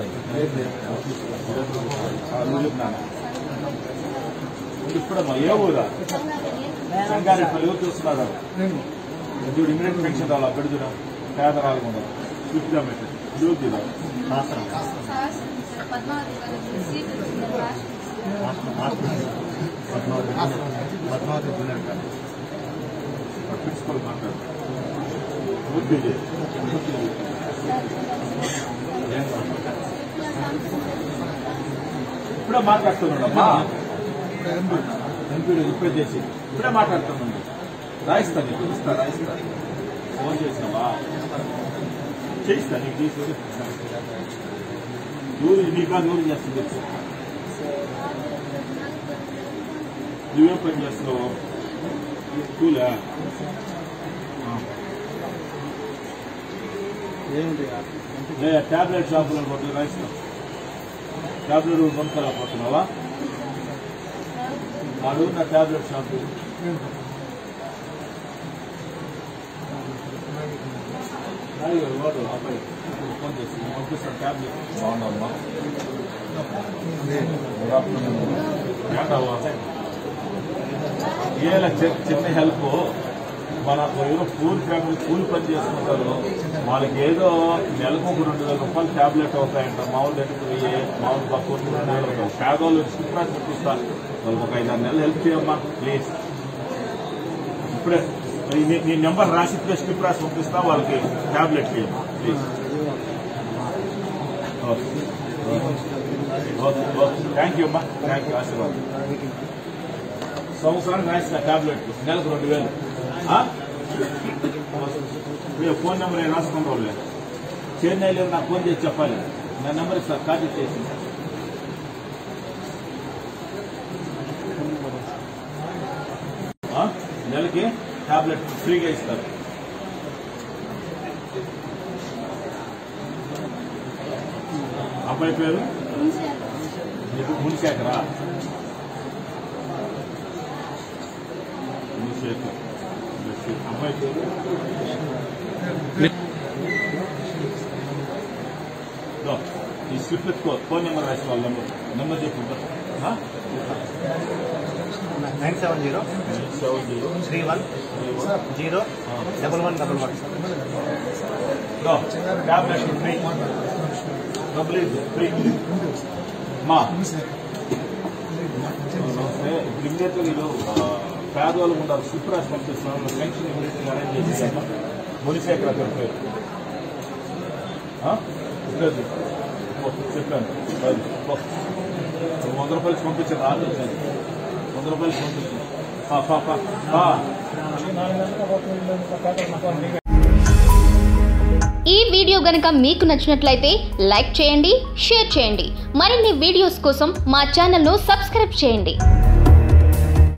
ఇప్పుడమ్మా ఏ ఊరా సంగారెడ్డి ఎవరు చూస్తున్నారు చూడు ఇమీడియట్ పెన్షన్ రావాలి పెడుతున్నా పేద రాకుండా స్విఫ్ట్గా పెట్టండి చూద్దా ప్రిన్సిపల్ మాట్లాడు ఇప్పుడే మాట్లాడుతున్నాడమ్మా ఎంపీ రిక్వెస్ట్ చేసి ఇప్పుడే మాట్లాడుతున్నాడు రాయిస్తా నీకు రాయిస్తా ఫోన్ చేసినావా చేయిస్తా నీకు తీసుకొని నీకు దూరం చేస్తుంది నువ్వేం పని చేస్తున్నావు స్కూలా ట్యాబ్లెట్ షాపులో కొట్టు రాయిస్తావు ట్యాబ్లెట్ కొనుక్కోలేకపోతున్నావా అడుగున్న ట్యాబ్లెట్ షాపు వాడు అబ్బాయి ఫోన్ చేసి పంపిస్తాను ట్యాబ్లెట్ బాగున్నామ్మా ఏలా చిన్న హెల్ప్ మన ఎవరో పూర్ ఫ్యామిలీ కూలి పని చేసుకుంటారు వాళ్ళకి ఏదో నెలకు ఒక 2,000 రూపాయలు ట్యాబ్లెట్ అవుతాయంట మామూలు మామూలు తక్కువ 2,000 రూపాయలు పేదవాళ్ళు స్క్రిప్ట్ చూపిస్తారు వాళ్ళకి ఒక 5-6 నెలలు హెల్ప్ చేయమ్మా ప్లీజ్ ఇప్పుడే నీ నెంబర్ రాసి ఇప్పుడే స్క్రిప్ట్ రాసి పంపిస్తా వాళ్ళకి ట్యాబ్లెట్ చేయమ్మా ప్లీజ్ థ్యాంక్ యూ అమ్మా థ్యాంక్ యూ ఆశీర్వాదం సంవత్సరానికి రాసిన ట్యాబ్లెట్ నెలకు 2,000 ఫోన్ నెంబర్ నేను రాసుకుంటూ లేదు చెన్నైలో నాకు ఫోన్ చేసి చెప్పాలి నా నెంబర్ ఇస్తారు కాంటాక్ట్ చేసి నెలకి ట్యాబ్లెట్ ఫ్రీగా ఇస్తారు అబ్బాయి పేరు మునిశేఖరా మునిశేఖర్ అమ్మాయి పేరు ఈ స్లిప్ ఎత్తుకో ఫోన్ నెంబర్ రాసి వాళ్ళ నెంబర్ చెప్పుకుంటా 970-31-0-1111 ట్యాబ్లెట్ ఫ్రీ ఫ్రీ మా ఇమీడియట్ గా మీరు పేదవాళ్ళు ఉన్నారు స్లిప్ రాసి పంపిస్తున్నాను పెన్షన్ ఇమీడియట్ గా అరేంజ్ చేసి మునిశేఖర్ అతని పేరు చెప్పాను 100 రూపాయలు పంపించాను ఆలోచించాను 100 రూపాయలు పంపించాను ఈ వీడియో గనుక మీకు నచ్చినట్లయితే లైక్ చేయండి, షేర్ చేయండి. మరిన్ని వీడియోస్ కోసం మా ఛానల్ను సబ్స్క్రైబ్ చేయండి.